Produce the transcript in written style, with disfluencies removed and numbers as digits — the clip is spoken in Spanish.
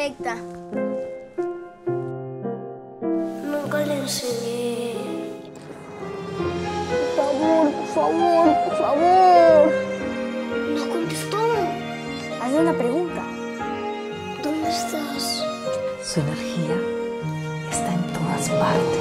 perfecta. Nunca le enseñé. Por favor, por favor, por favor. No contestó. Hazle una pregunta. ¿Dónde estás? Su energía está en todas partes.